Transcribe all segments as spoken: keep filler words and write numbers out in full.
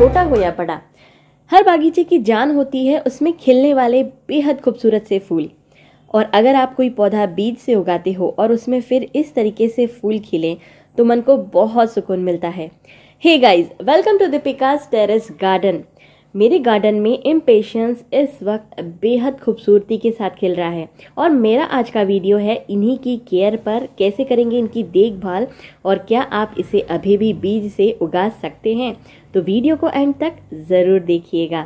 छोटा हो या बड़ा, हर बागीचे की जान होती है उसमें खिलने वाले बेहद खूबसूरत से फूल। और अगर आप कोई पौधा बीज से उगाते हो और उसमें फिर इस तरीके से फूल खिले तो मन को बहुत सुकून मिलता है। Hey guys, welcome to Deepika's terrace garden. मेरे गार्डन में इम्पेशंस इस वक्त बेहद खूबसूरती के साथ खिल रहा है और मेरा आज का वीडियो है इन्हीं की केयर पर, कैसे करेंगे इनकी देखभाल और क्या आप इसे अभी भी बीज से उगा सकते हैं। तो वीडियो को एंड तक ज़रूर देखिएगा।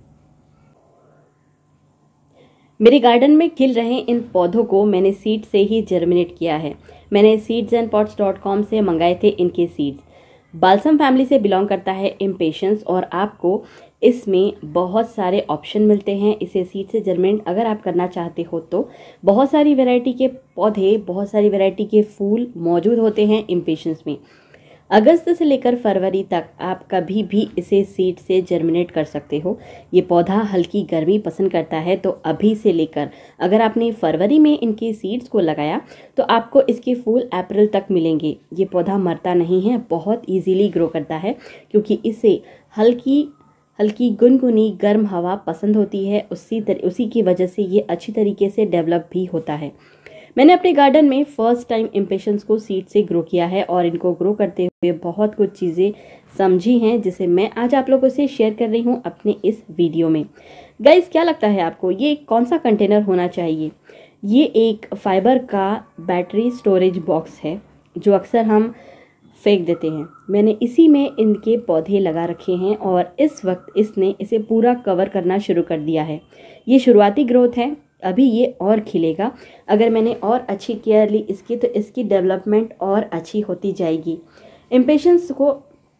मेरे गार्डन में खिल रहे इन पौधों को मैंने सीड से ही जर्मिनेट किया है। मैंने seeds and pots dot com से मंगाए थे इनके सीड्स। बाल्सम फैमिली से बिलोंग करता है इम्पेशंस और आपको इसमें बहुत सारे ऑप्शन मिलते हैं इसे सीड से जर्मिनेट अगर आप करना चाहते हो तो। बहुत सारी वैरायटी के पौधे, बहुत सारी वैरायटी के फूल मौजूद होते हैं इम्पेशंस में। अगस्त से लेकर फरवरी तक आप कभी भी इसे सीड से जर्मिनेट कर सकते हो। ये पौधा हल्की गर्मी पसंद करता है, तो अभी से लेकर अगर आपने फरवरी में इनके सीड्स को लगाया तो आपको इसके फूल अप्रैल तक मिलेंगे। ये पौधा मरता नहीं है, बहुत इजीली ग्रो करता है क्योंकि इसे हल्की हल्की गुनगुनी गर्म हवा पसंद होती है। उसी तर, उसी की वजह से ये अच्छी तरीके से डेवलप भी होता है। मैंने अपने गार्डन में फर्स्ट टाइम इम्पेशंस को सीड से ग्रो किया है और इनको ग्रो करते हुए बहुत कुछ चीज़ें समझी हैं जिसे मैं आज आप लोगों से शेयर कर रही हूँ अपने इस वीडियो में। गाइस, क्या लगता है आपको ये कौन सा कंटेनर होना चाहिए? ये एक फाइबर का बैटरी स्टोरेज बॉक्स है जो अक्सर हम फेंक देते हैं। मैंने इसी में इनके पौधे लगा रखे हैं और इस वक्त इसने इसे पूरा कवर करना शुरू कर दिया है। ये शुरुआती ग्रोथ है, अभी ये और खिलेगा। अगर मैंने और अच्छी केयर ली इसकी तो इसकी डेवलपमेंट और अच्छी होती जाएगी। इम्पेशंस को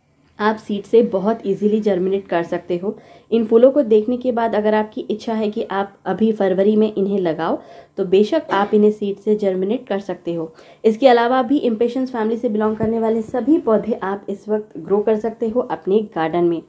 आप सीड से बहुत इजीली जर्मिनेट कर सकते हो। इन फूलों को देखने के बाद अगर आपकी इच्छा है कि आप अभी फरवरी में इन्हें लगाओ तो बेशक आप इन्हें सीड से जर्मिनेट कर सकते हो। इसके अलावा भी इम्पेशंस फैमिली से बिलोंग करने वाले सभी पौधे आप इस वक्त ग्रो कर सकते हो अपने गार्डन में।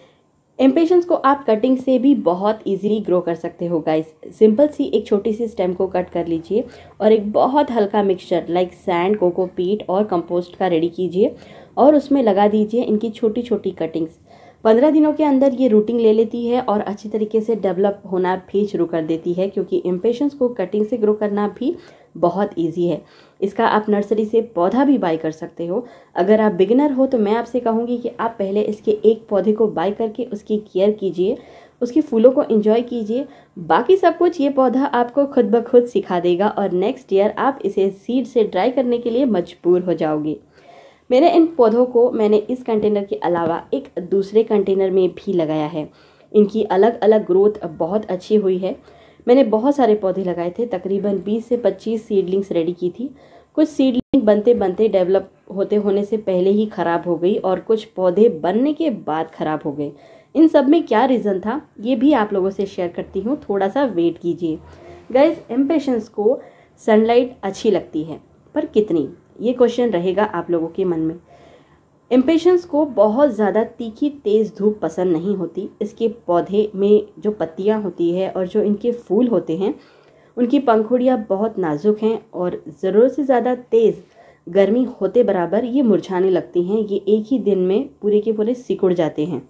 इम्पेशंस को आप कटिंग से भी बहुत इजीली ग्रो कर सकते हो गाइस। सिंपल सी एक छोटी सी स्टेम को कट कर लीजिए और एक बहुत हल्का मिक्सचर लाइक सैंड, कोकोपीट और कंपोस्ट का रेडी कीजिए और उसमें लगा दीजिए इनकी छोटी छोटी कटिंग्स। पंद्रह दिनों के अंदर ये रूटिंग ले लेती है और अच्छी तरीके से डेवलप होना भी शुरू कर देती है क्योंकि इम्पेशंस को कटिंग से ग्रो करना भी बहुत इजी है। इसका आप नर्सरी से पौधा भी बाय कर सकते हो। अगर आप बिगिनर हो तो मैं आपसे कहूँगी कि आप पहले इसके एक पौधे को बाय करके उसकी केयर कीजिए, उसके फूलों को एंजॉय कीजिए। बाकी सब कुछ ये पौधा आपको खुद ब खुद सिखा देगा और नेक्स्ट ईयर आप इसे सीड से ट्राई करने के लिए मजबूर हो जाओगे। मेरे इन पौधों को मैंने इस कंटेनर के अलावा एक दूसरे कंटेनर में भी लगाया है। इनकी अलग अलग ग्रोथ बहुत अच्छी हुई है। मैंने बहुत सारे पौधे लगाए थे, तकरीबन बीस से पच्चीस सीडलिंग्स रेडी की थी। कुछ सीडलिंग बनते बनते डेवलप होते होने से पहले ही ख़राब हो गई और कुछ पौधे बनने के बाद ख़राब हो गए। इन सब में क्या रीज़न था ये भी आप लोगों से शेयर करती हूँ, थोड़ा सा वेट कीजिए। गाइस, इम्पेशंस को सनलाइट अच्छी लगती है पर कितनी, ये क्वेश्चन रहेगा आप लोगों के मन में। इम्पेशंस को बहुत ज़्यादा तीखी तेज़ धूप पसंद नहीं होती। इसके पौधे में जो पत्तियां होती है और जो इनके फूल होते हैं उनकी पंखुड़ियाँ बहुत नाजुक हैं और ज़रूरत से ज़्यादा तेज़ गर्मी होते बराबर ये मुरझाने लगती हैं। ये एक ही दिन में पूरे के पूरे सिकुड़ जाते हैं।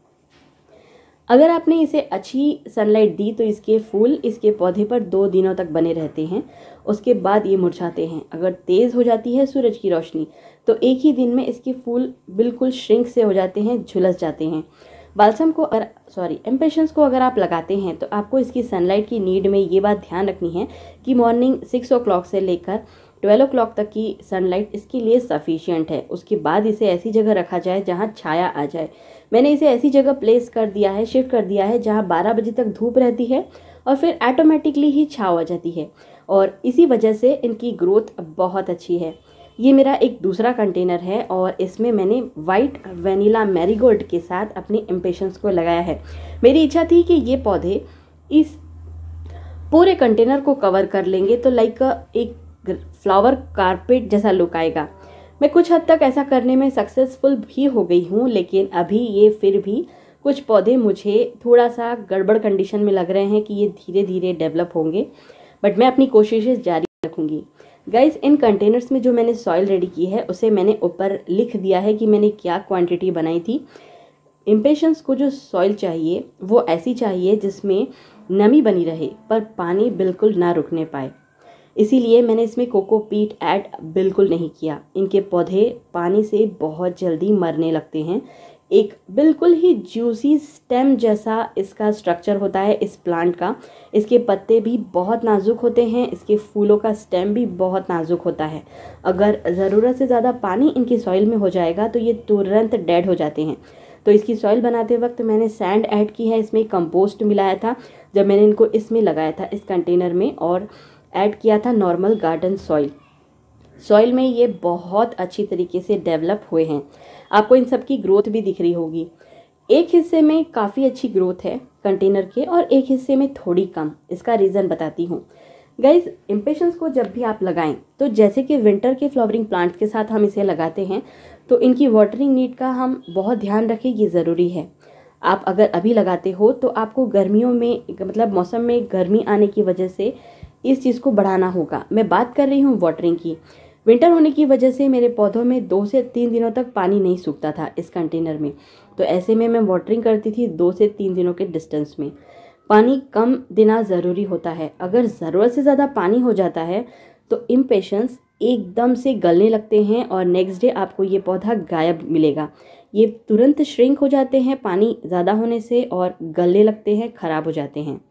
अगर आपने इसे अच्छी सनलाइट दी तो इसके फूल इसके पौधे पर दो दिनों तक बने रहते हैं, उसके बाद ये मुरझाते हैं। अगर तेज़ हो जाती है सूरज की रोशनी तो एक ही दिन में इसके फूल बिल्कुल श्रिंक से हो जाते हैं, झुलस जाते हैं। बाल्सम को अगर सॉरी इम्पेशंस को अगर आप लगाते हैं तो आपको इसकी सनलाइट की नीड में ये बात ध्यान रखनी है कि मॉर्निंग सिक्स ओ क्लॉक से लेकर ट्वेल्व ओ क्लॉक तक की सनलाइट इसके लिए सफिशिएंट है। उसके बाद इसे ऐसी जगह रखा जाए जहाँ छाया आ जाए। मैंने इसे ऐसी जगह प्लेस कर दिया है, शिफ्ट कर दिया है जहाँ बारह बजे तक धूप रहती है और फिर ऑटोमेटिकली ही छाव आ जाती है और इसी वजह से इनकी ग्रोथ बहुत अच्छी है। ये मेरा एक दूसरा कंटेनर है और इसमें मैंने वाइट वेनिला मैरीगोल्ड के साथ अपने इम्पेशंस को लगाया है। मेरी इच्छा थी कि ये पौधे इस पूरे कंटेनर को कवर कर लेंगे तो लाइक एक फ्लावर कारपेट जैसा लुक आएगा। मैं कुछ हद तक ऐसा करने में सक्सेसफुल भी हो गई हूँ, लेकिन अभी ये फिर भी कुछ पौधे मुझे थोड़ा सा गड़बड़ कंडीशन में लग रहे हैं कि ये धीरे धीरे डेवलप होंगे, बट मैं अपनी कोशिशें जारी रखूँगी। गाइस, इन कंटेनर्स में जो मैंने सॉइल रेडी की है उसे मैंने ऊपर लिख दिया है कि मैंने क्या क्वांटिटी बनाई थी। इम्पेशंस को जो सॉइल चाहिए वो ऐसी चाहिए जिसमें नमी बनी रहे पर पानी बिल्कुल ना रुकने पाए। इसीलिए मैंने इसमें कोकोपीट ऐड बिल्कुल नहीं किया। इनके पौधे पानी से बहुत जल्दी मरने लगते हैं। एक बिल्कुल ही जूसी स्टेम जैसा इसका स्ट्रक्चर होता है इस प्लांट का। इसके पत्ते भी बहुत नाजुक होते हैं, इसके फूलों का स्टेम भी बहुत नाजुक होता है। अगर ज़रूरत से ज़्यादा पानी इनकी सॉइल में हो जाएगा तो ये तुरंत डेड हो जाते हैं। तो इसकी सॉइल बनाते वक्त मैंने सैंड ऐड की है, इसमें कंपोस्ट मिलाया था जब मैंने इनको इसमें लगाया था इस कंटेनर में, और ऐड किया था नॉर्मल गार्डन सॉइल। सॉइल में ये बहुत अच्छी तरीके से डेवलप हुए हैं। आपको इन सब की ग्रोथ भी दिख रही होगी। एक हिस्से में काफ़ी अच्छी ग्रोथ है कंटेनर के और एक हिस्से में थोड़ी कम। इसका रीज़न बताती हूँ गाइज। इम्पेशंस को जब भी आप लगाएं तो जैसे कि विंटर के फ्लावरिंग प्लांट्स के साथ हम इसे लगाते हैं तो इनकी वाटरिंग नीड का हम बहुत ध्यान रखें, ये ज़रूरी है। आप अगर अभी लगाते हो तो आपको गर्मियों में मतलब मौसम में गर्मी आने की वजह से इस चीज़ को बढ़ाना होगा। मैं बात कर रही हूँ वाटरिंग की। विंटर होने की वजह से मेरे पौधों में दो से तीन दिनों तक पानी नहीं सूखता था इस कंटेनर में, तो ऐसे में मैं वाटरिंग करती थी दो से तीन दिनों के डिस्टेंस में। पानी कम देना ज़रूरी होता है। अगर ज़रूरत से ज़्यादा पानी हो जाता है तो इम्पेशंस एकदम से गलने लगते हैं और नेक्स्ट डे आपको ये पौधा गायब मिलेगा। ये तुरंत श्रिंक हो जाते हैं पानी ज़्यादा होने से और गलने लगते हैं, ख़राब हो जाते हैं।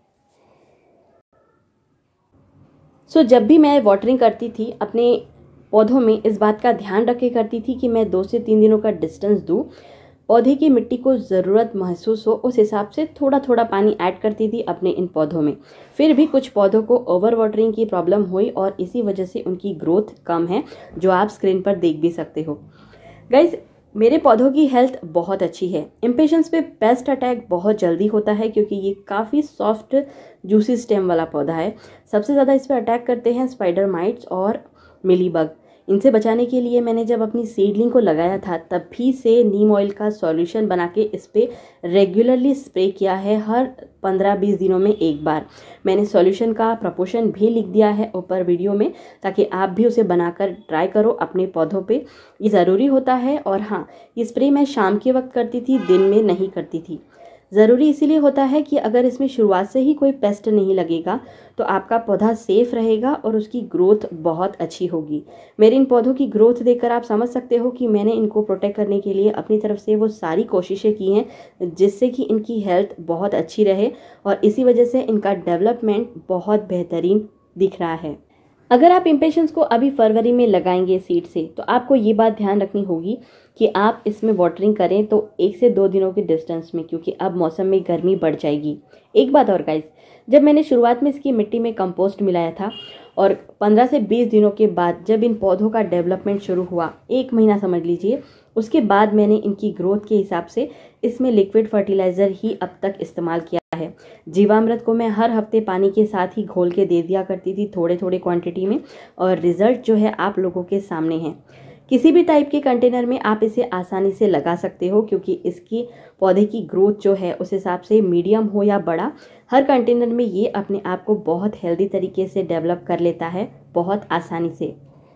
सो so, जब भी मैं वाटरिंग करती थी अपने पौधों में इस बात का ध्यान रखे करती थी कि मैं दो से तीन दिनों का डिस्टेंस दूँ। पौधे की मिट्टी को ज़रूरत महसूस हो उस हिसाब से थोड़ा थोड़ा पानी ऐड करती थी अपने इन पौधों में। फिर भी कुछ पौधों को ओवर वाटरिंग की प्रॉब्लम हुई और इसी वजह से उनकी ग्रोथ कम है, जो आप स्क्रीन पर देख भी सकते हो। गाइज, मेरे पौधों की हेल्थ बहुत अच्छी है। इम्पेशंस पे पेस्ट अटैक बहुत जल्दी होता है क्योंकि ये काफ़ी सॉफ्ट जूसी स्टेम वाला पौधा है। सबसे ज़्यादा इस पर अटैक करते हैं स्पाइडर माइट्स और मिलीबग। इनसे बचाने के लिए मैंने जब अपनी सीडलिंग को लगाया था तभी से नीम ऑयल का सॉल्यूशन बना के इस पर रेगुलरली स्प्रे किया है, हर पंद्रह बीस दिनों में एक बार। मैंने सॉल्यूशन का प्रपोर्शन भी लिख दिया है ऊपर वीडियो में, ताकि आप भी उसे बनाकर ट्राई करो अपने पौधों पे। ये ज़रूरी होता है। और हाँ, ये स्प्रे मैं शाम के वक्त करती थी, दिन में नहीं करती थी। ज़रूरी इसीलिए होता है कि अगर इसमें शुरुआत से ही कोई पेस्ट नहीं लगेगा तो आपका पौधा सेफ रहेगा और उसकी ग्रोथ बहुत अच्छी होगी। मेरे इन पौधों की ग्रोथ देखकर आप समझ सकते हो कि मैंने इनको प्रोटेक्ट करने के लिए अपनी तरफ से वो सारी कोशिशें की हैं जिससे कि इनकी हेल्थ बहुत अच्छी रहे और इसी वजह से इनका डेवलपमेंट बहुत बेहतरीन दिख रहा है। अगर आप इम्पेशंस को अभी फरवरी में लगाएंगे सीड से तो आपको ये बात ध्यान रखनी होगी कि आप इसमें वाटरिंग करें तो एक से दो दिनों के डिस्टेंस में, क्योंकि अब मौसम में गर्मी बढ़ जाएगी। एक बात और गाइस, जब मैंने शुरुआत में इसकी मिट्टी में कंपोस्ट मिलाया था और पंद्रह से बीस दिनों के बाद जब इन पौधों का डेवलपमेंट शुरू हुआ, एक महीना समझ लीजिए, उसके बाद मैंने इनकी ग्रोथ के हिसाब से इसमें लिक्विड फर्टिलाइज़र ही अब तक इस्तेमाल किया है। जीवामृत को मैं हर हफ्ते पानी के साथ ही घोल के दे दिया करती थी थोड़े थोड़े क्वांटिटी में, और रिजल्ट जो है आप लोगों के सामने है। किसी भी टाइप के कंटेनर में आप इसे आसानी से लगा सकते हो क्योंकि इसकी पौधे की ग्रोथ जो है उस हिसाब से मीडियम हो या बड़ा, हर कंटेनर में ये अपने आप को बहुत हेल्दी तरीके से डेवलप कर लेता है, बहुत आसानी से।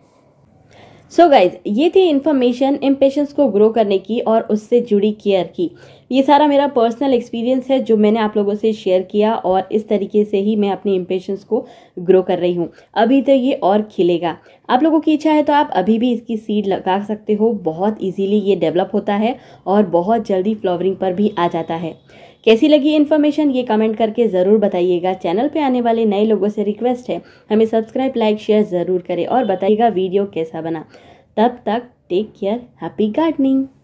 सो so गाइज, ये थी इन्फॉर्मेशन इम्पेशंस को ग्रो करने की और उससे जुड़ी केयर की। ये सारा मेरा पर्सनल एक्सपीरियंस है जो मैंने आप लोगों से शेयर किया और इस तरीके से ही मैं अपनी इम्पेशंस को ग्रो कर रही हूँ। अभी तो ये और खिलेगा। आप लोगों की इच्छा है तो आप अभी भी इसकी सीड लगा सकते हो। बहुत इजीली ये डेवलप होता है और बहुत जल्दी फ्लावरिंग पर भी आ जाता है। कैसी लगी इन्फॉर्मेशन ये कमेंट करके ज़रूर बताइएगा। चैनल पे आने वाले नए लोगों से रिक्वेस्ट है हमें सब्सक्राइब लाइक शेयर ज़रूर करें और बताइएगा वीडियो कैसा बना। तब तक टेक केयर, हैप्पी गार्डनिंग।